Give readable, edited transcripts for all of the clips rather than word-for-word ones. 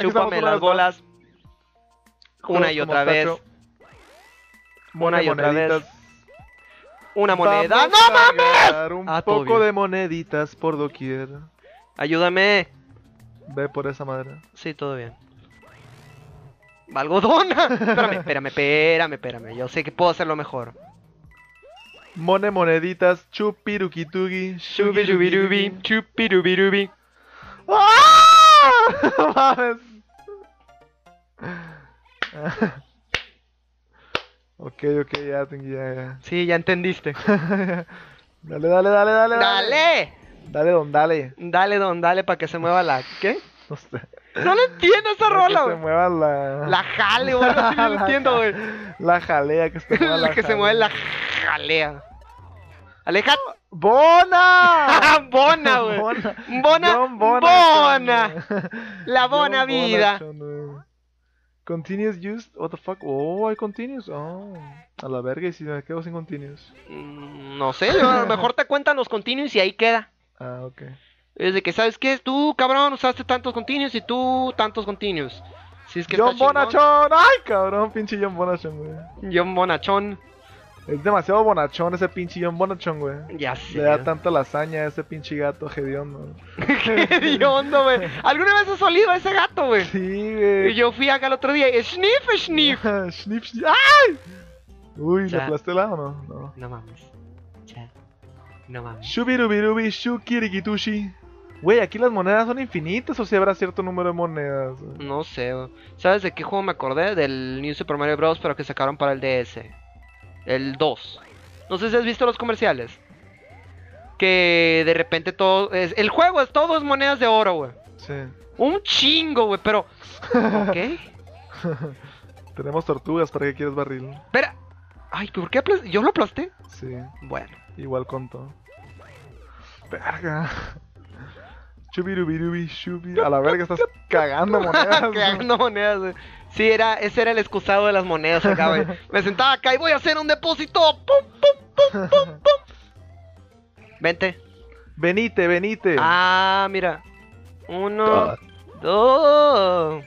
Chúpame las bolas. Una y otra vez. Una y otra vez. Una moneda. Vamos ¡No a mames! agarrar un Todo poco bien. de moneditas por doquier. Ayúdame. Ve por esa madre. Sí, todo bien. ¡Algodona! Espérame. Yo sé que puedo hacerlo mejor. Moneditas, chupirukitugi, Shubirubirubi, chupirubirubi. ¡Ah! Mames. Ok, ya. Sí, ya entendiste. Dale. ¡Dale! Dale. Dale, don, dale para que se mueva la... ¿Qué? No sé. No lo entiendo esa Para rola, que se güey. mueva la... La jale, güey. No, no lo entiendo, güey. La jalea, que se mueva la Que se jalea. mueve la jalea. Aleja. ¡Bona! Bona, güey. Bona. John Bona. La John bona vida. Bonachon, güey. Continuous used? What the fuck? Oh, hay continuous. Oh, a la verga, y si me quedo sin continuous. No sé, a lo mejor te cuentan los continuos y ahí queda. Ah, ok. Es de que, ¿sabes qué? Tú, cabrón, usaste tantos continuos y tú tantos continuos. Si es que John está chingón. Bonachon. Ay, cabrón, pinche John Bonachon, güey. John Bonachón. Es demasiado bonachón ese pinche John Bonachon, güey. Ya sé. Le da tanta lasaña a ese pinche gato hediondo. Qué hediondo, güey. ¿Alguna vez has olido a ese gato, güey? Sí, Y güey. yo fui acá el otro día y sniff. Snip. ¡Ay! Uy, Ya. ¿le aplasté la o no? No. No mames. Ya. No mames. Shubirubirubi shukirikitushi. Güey, aquí las monedas son infinitas o si habrá cierto número de monedas. Güey? No sé, güey. ¿Sabes de qué juego me acordé? Del New Super Mario Bros. Pero que sacaron para el DS. El 2. No sé si has visto los comerciales. Que de repente todo es... El juego es todo es monedas de oro, güey. Sí. Un chingo, güey, pero... Ok. Tenemos tortugas, ¿para qué quieres barril? Espera. Ay, ¿por qué yo lo aplasté? Sí, Bueno. igual contó. Verga. Chubirubirubi, shubi. A la verga, estás cagando monedas. Cagando monedas, güey. Sí, ese era el excusado de las monedas acá, güey. Me sentaba acá y voy a hacer un depósito. ¡Pum! Vente. Venite. Ah, mira. 1, 2.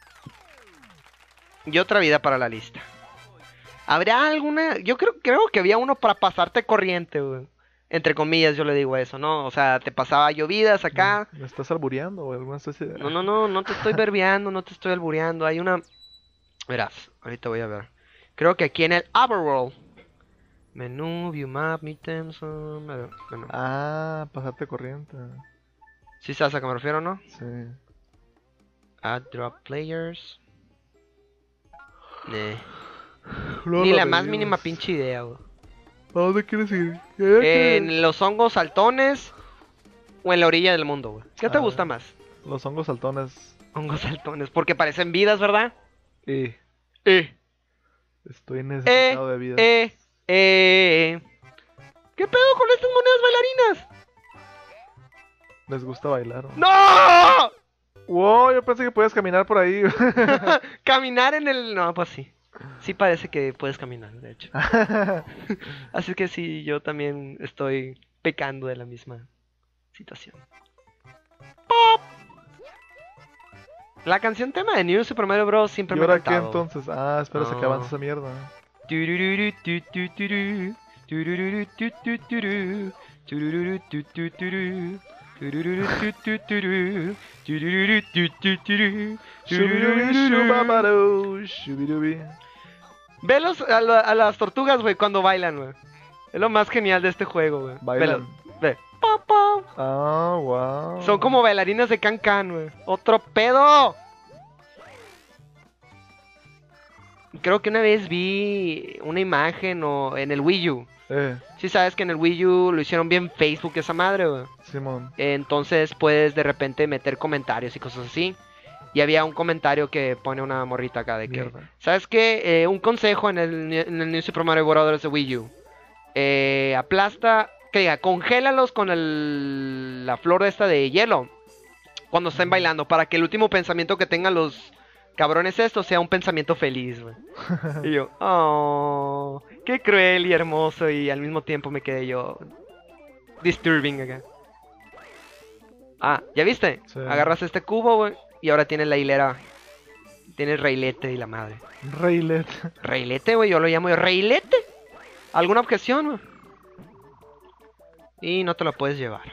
Y otra vida para la lista. ¿Habrá alguna? Yo creo que había uno para pasarte corriente, güey. Entre comillas, yo le digo eso, ¿no? O sea, te pasaba llovidas acá. ¿Me estás albureando o alguna especie de... No te estoy verbeando, no te estoy albureando. Hay una... Verás, ahorita voy a ver. Creo que aquí en el Overworld. Menú, view map, items... menú. Ah, pasarte corriente. ¿Sí sabes a qué me refiero, no? Sí. Add drop players. Luego Ni lo la más revivimos. mínima pinche idea, güey. ¿A dónde quieres ir? ¿En los hongos saltones o en la orilla del mundo, güey? ¿Qué te Ah. gusta más? Los hongos saltones. Hongos saltones, porque parecen vidas, ¿verdad? Estoy necesitado de vida. ¿Qué pedo con estas monedas bailarinas? Les gusta bailar. ¿No? ¡No! Wow, yo pensé que podías caminar por ahí. Caminar en el... No, pues sí. Sí parece que puedes caminar, de hecho. Así que sí, yo también estoy pecando de la misma situación. ¡Pop! La canción tema de New Super Mario Bros. Siempre ¿Y me ha ahora qué encantado. entonces? Ah, espera, se que No. avance esa mierda. Turururu, tu, tu, turu. Turururu, tu, tu, turu. Turururu, tu, tu, turu. Turururu, tu, tu, turu. Turururu, tu, tu, turu. Shubirubi, shubabaru, shubirubi. Ve a las tortugas, güey, cuando bailan, güey. Es lo más genial de este juego, güey. Bailan. Velos. Ve. Pa, pa. Ah, wow. Son como bailarinas de can-can, güey. ¡Otro pedo! Creo que una vez vi una imagen en el Wii U. Sí sabes que en el Wii U lo hicieron bien Facebook esa madre, güey. Simón. Entonces puedes de repente meter comentarios y cosas así. Y había un comentario que pone una morrita acá de que... Mierda. ¿Sabes qué? Un consejo en el New Super Mario Bros. De Wii U. Aplasta... Que diga, congélalos con la flor esta de hielo. Cuando estén bailando. Para que el último pensamiento que tengan los cabrones estos sea un pensamiento feliz, güey. Y yo, oh, qué cruel y hermoso. Y al mismo tiempo me quedé yo... Disturbing acá. Ah, ¿ya viste? Sí. Agarras este cubo, güey. Y ahora tiene la hilera. Tiene reilete y la madre. Raylet. Reilete, güey, yo lo llamo reilete. ¿Alguna objeción, güey? Y no te lo puedes llevar.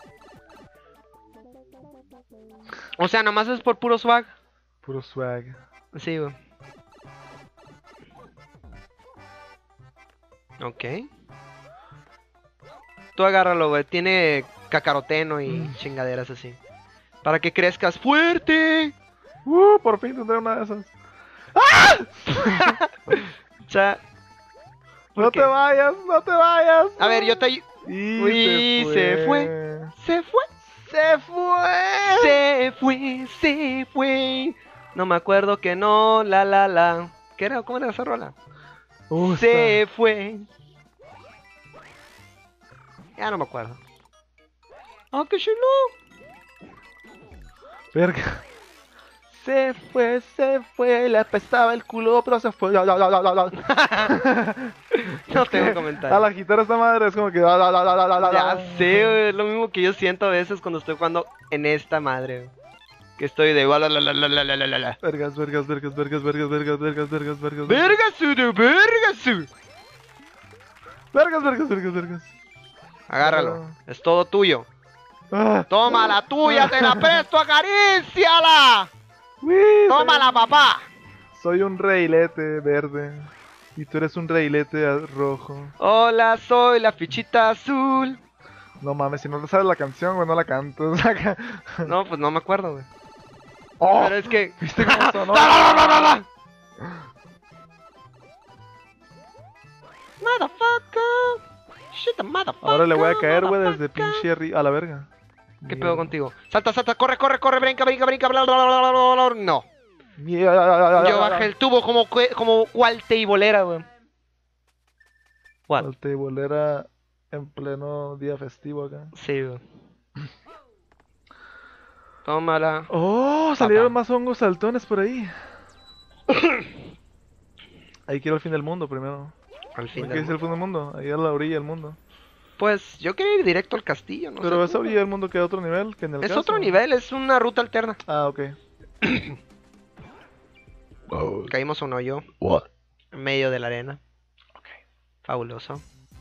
O sea, nomás es por puro swag. Puro swag. Sí, güey. Ok. Tú agárralo, güey. Tiene cacaroteno y chingaderas así. Para que crezcas fuerte. Por fin tendré una de esas. O sea, ¿por No qué? te vayas, no te vayas. A ver, yo te... Y Uy, se fue. Se fue. Se fue. Se fue, se fue. No me acuerdo que no, la. ¿Qué era? ¿Cómo era esa rola? Se fue. Ya no me acuerdo. Ah, qué chulo. Verga. Se fue, le apestaba el culo, pero se fue. No tengo A comentarios. la guitarra esta madre es como que. Ya sé, güey, es lo mismo que yo siento a veces cuando estoy jugando en esta madre. Güey. Que estoy de... Vergas. Vergas. Agárralo, es todo tuyo. Ah. Toma la tuya, te la presto, acaríciala. Uy, Tómala, papá. Soy un reilete verde. Y tú eres un reilete rojo. Hola, soy la fichita azul. No mames, si no te sabes la canción, güey, no la canto. No, pues no me acuerdo, güey. Oh, Pero es que... ¿viste cómo sonó? Motherfucker. Shit, the motherfucker. Ahora le voy a caer, güey, desde motherfucker. pinche arriba. A la verga. ¿Qué pedo contigo? Salta, corre, brinca, bla, bla, bla, bla, bla. No. Yo bajé el tubo como cual teibolera, güey. What? El teibolera en pleno día festivo acá. Sí, güey. Tómala. Oh, salieron más hongos saltones por ahí. Ahí quiero el fin del mundo primero. Al fin. ¿Qué dice el fin del mundo? Ahí a la orilla del mundo. Pues yo quería ir directo al castillo, no Pero sé esa tú. orilla del mundo queda a otro nivel que en el Es caso. otro nivel, es una ruta alterna. Ah, ok. Caímos a un hoyo What? en medio de la arena. Fabuloso.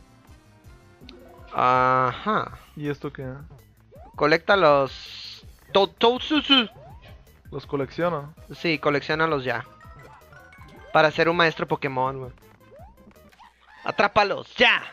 Ajá. ¿Y esto qué? Colecta los... Toutsusu. Los colecciono. Sí, colecciónalos ya. Para ser un maestro Pokémon, güey. Atrápalos, ya.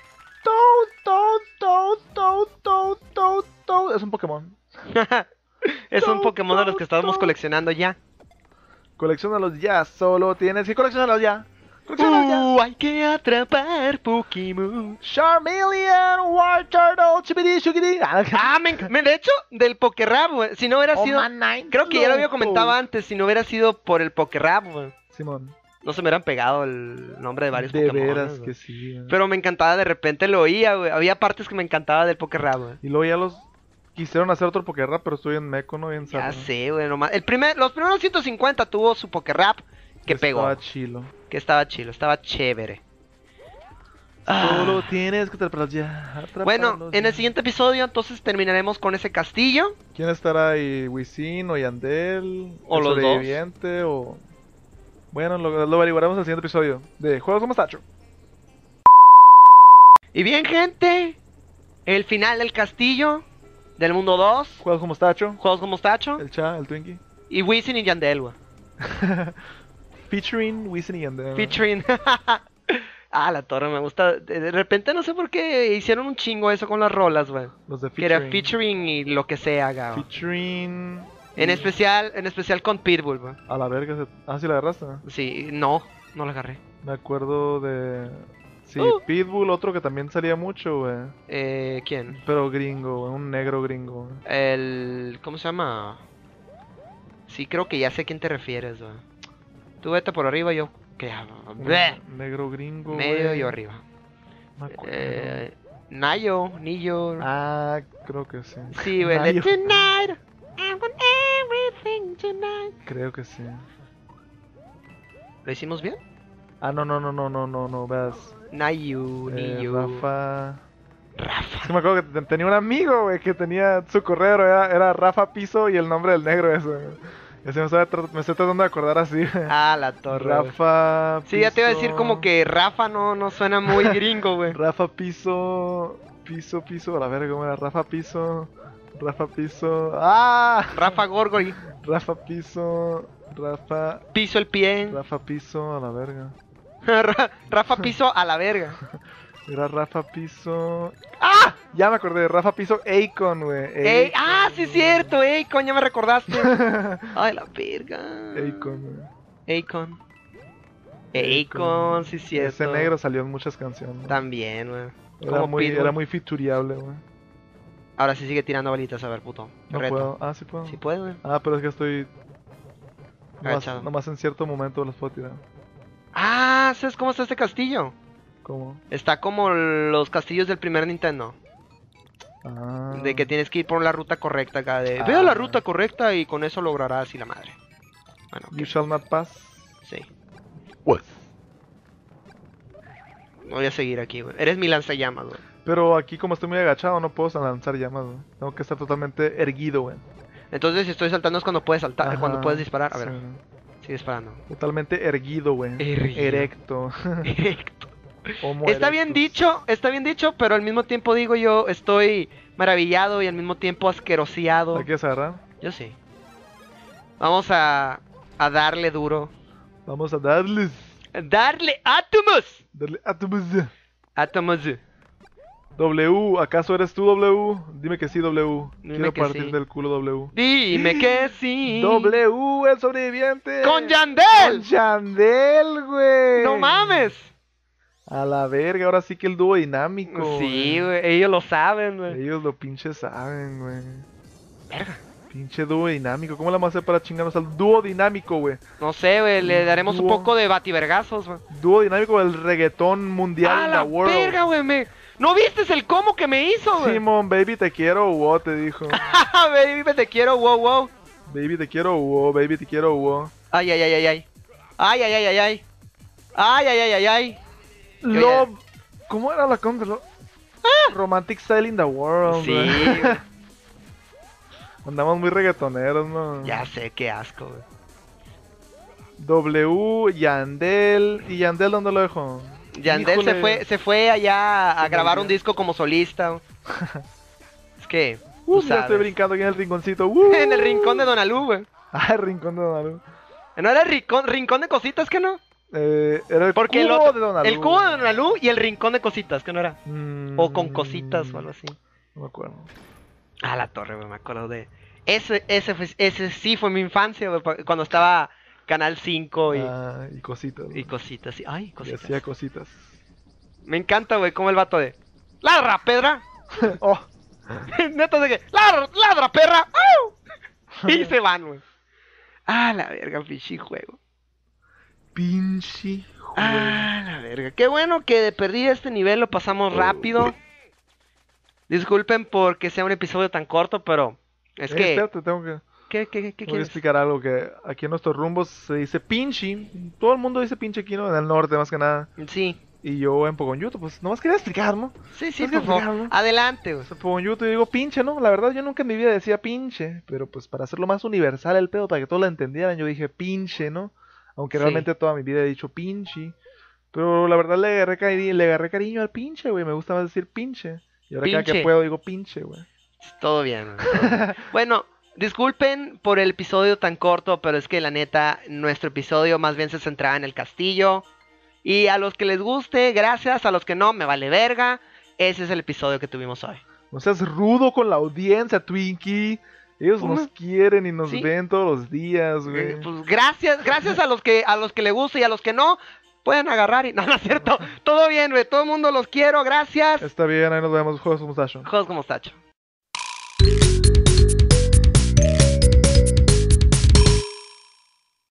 Es un Pokémon. Es un Pokémon de los que estábamos coleccionando ya. Colecciónalos ya, solo tienes que coleccionarlos ya. Colecciónalos ya. Hay que atrapar Pokémon. Charmeleon, Wartortle, Chibidi, Shugidi. De hecho, del Pokérap, güey. Si no hubiera sido... Creo que ya lo había comentado antes. Si no hubiera sido por el Pokérap, güey. Simón. No se me hubieran pegado el nombre de varios De Pokémon. veras güey. que sí. Pero me encantaba, de repente lo oía, güey. Había partes que me encantaba del Pokérap, güey. Y luego ya los quisieron hacer otro Pokérap, pero estoy en meco, no bien Ya sabio. sé, güey, nomás. Los primeros 150 tuvo su Pokérap que pegó. Estaba chilo. Que estaba chido, estaba chévere. Solo tienes que atraparlos ya. Bueno, Atraparlos en ya. el siguiente episodio entonces terminaremos con ese castillo. ¿Quién estará ahí? ¿Wisin o Yandel? O ¿El los dos. sobreviviente o...? Bueno, lo averiguaremos en el siguiente episodio de Juegos como Tacho. Y bien, gente, el final del castillo del mundo 2. Juegos como Tacho. Juegos con mostacho. El Cha, el Twinkie. Y Wisin y Yandel, güey. Featuring Wisin y Yandel. Featuring. Ah, la torre, me gusta. De repente no sé por qué hicieron un chingo eso con las rolas, güey. Los de Que era featuring. featuring y lo que sea, güey. Featuring... En especial con Pitbull, güey. A la verga. Ah, sí la agarraste. Sí, no la agarré. Me acuerdo de... Sí, Pitbull, otro que también salía mucho, güey. ¿Quién? Pero gringo, güey. Un negro gringo. Güey. ¿Cómo se llama? Sí, creo que ya sé a quién te refieres, güey. Tú vete por arriba, yo... ¿Qué hago? Bleh. Negro gringo, Medio güey. y arriba. Me acuerdo. Nillo. Ah, creo que sí. Sí, güey. Nayo. Tonight, I want everything tonight. Creo que sí. ¿Lo hicimos bien? Ah, no, veas. Nillo. Rafa... Rafa. Sí, me acuerdo que tenía un amigo, güey, que tenía su correo, era Rafa Piso y el nombre del negro, eso. Ese me estoy tratando de acordar así. Ah, la torre. Güey. Rafa Sí, ya te iba a decir Piso, como que Rafa no suena muy gringo, güey. Rafa Piso, a la verga, ¿cómo era? Rafa Piso. ¡Ah! Rafa Gorgori. Rafa Piso, Piso el pie. Rafa Piso, a la verga. Rafa Piso a la verga. Era Rafa Piso. ¡Ah! Ya me acordé, Rafa Piso Akon, güey. ¡Ah, sí es cierto! Akon, ya me recordaste. Ay, la verga. Akon, güey. Akon, sí es cierto. Ese negro salió en muchas canciones. También, güey. Era muy featureable, güey. Ahora sí sigue tirando balitas, a ver, puto. No Reto. puedo. Ah, sí puedo. Sí puede, güey. Ah, pero es que estoy... Agachado. Nomás en cierto momento los puedo tirar. Ah, ¿sabes cómo está este castillo? ¿Cómo? Está como los castillos del primer Nintendo. Ah. De que tienes que ir por la ruta correcta acá. Ve a la ruta correcta y con eso lograrás y la madre. Bueno, You shall not pass. sí. What? Voy a seguir aquí, güey. Eres mi lanzallamas, güey. Pero aquí como estoy muy agachado no puedo lanzar llamas, güey. Tengo que estar totalmente erguido, güey. Entonces si estoy saltando es cuando puedes saltar, Ajá, cuando puedes disparar. A ver, sí. sigue disparando. Totalmente erguido, güey. Erguido. Erecto. Homo Está bien dicho, pero al mismo tiempo digo yo estoy maravillado y al mismo tiempo asqueroseado. ¿La quieres agarrar? Yo sí. Vamos a darle duro. Vamos a darles. ¡Darle átomos! Darle átomos. Átomos. W, ¿acaso eres tú, W? Dime que sí, W. Dime Quiero que partir sí. del culo, W. Dime que sí. W, el sobreviviente. ¡Con Yandel! Con Yandel, güey. ¡No mames! A la verga, ahora sí que el dúo dinámico. Sí, güey, ellos lo saben, güey. Ellos lo pinche saben, güey. Verga. Pinche dúo dinámico. ¿Cómo le vamos a hacer para chingarnos al dúo dinámico, güey? No sé, güey, le daremos un Dúo. poco de bativergazos, güey. Dúo dinámico del reggaetón mundial ¡Ah, in la the world. verga, güey! ¿No viste el cómo que me hizo, güey? Simón, baby, te quiero, wow, te dijo. Baby, te quiero, wow, wow. Baby, te quiero, wow, baby, te quiero, wow. Ay, ay, ay, ay, ay. Ay, ay, ay, ay, ay. Ay, ay, ay, ay, ay. Love. ¿Cómo era la contra? Romantic Style in the World. Sí, güey. güey. Andamos muy reggaetoneros, ¿no? Ya sé, qué asco, güey. W, Yandel. ¿Y Yandel dónde lo dejó? Yandel Híjole. se fue allá a Se me grabar un olvidó. disco como solista. Güey. Es que, Ya tú estoy sabes. brincando aquí en el rinconcito. En el rincón de Donalú, güey. Ah, el rincón de Donalú. ¿No era el rincón de cositas, que no? Era el Porque el cubo otro, de Donalú. el cubo de Donalú y el rincón de cositas, que no era. Mm, O con cositas o algo así. No me acuerdo. Ah, la torre, güey, me acuerdo de... Ese sí fue mi infancia, güey, cuando estaba Canal 5 Y cositas. y cositas. Ay, Y cositas. hacía cositas. Me encanta, güey, como el vato de... ¡Ladra, pedra! Oh, Neta de que... ¡Ladra, perra! ¡Au! Y se van, güey. Ah, la verga, pinche juego. pinche juego. Ah, la verga. Qué bueno que de perdí este nivel lo pasamos rápido. Disculpen porque sea un episodio tan corto, pero es que... Espérate, tengo que... ¿Qué Voy a quieres? explicar algo que aquí en nuestros rumbos se dice pinche. Todo el mundo dice pinche aquí, ¿no? En el norte más que nada. Sí, Y yo en Pogonyuto, pues nomás quería explicar, ¿no? sí, Es que por favor. explicarlo. Adelante, güey. En Pogonyuto digo pinche, ¿no? La verdad yo nunca en mi vida decía pinche. Pero pues para hacerlo más universal el pedo, para que todos lo entendieran, yo dije pinche, ¿no? Aunque Sí. realmente toda mi vida he dicho pinche. Pero la verdad le agarré cariño al pinche, güey. Me gusta más decir pinche. Y ahora cada Pinche. que puedo digo pinche, güey. Todo bien, güey, todo bien. Bueno, disculpen por el episodio tan corto, pero es que la neta, nuestro episodio más bien se centraba en el castillo. Y a los que les guste, gracias. A los que no, me vale verga. Ese es el episodio que tuvimos hoy. No seas rudo con la audiencia, Twinkie. Ellos ¿Cómo? nos quieren y nos Sí. ven todos los días, güey. Pues gracias a los que le guste y a los que no, pueden agarrar y... No, no es cierto. Todo bien, güey. Todo el mundo los quiero. Gracias. Está bien, ahí nos vemos. Juegos con Mustacho. Juegos como Tacho.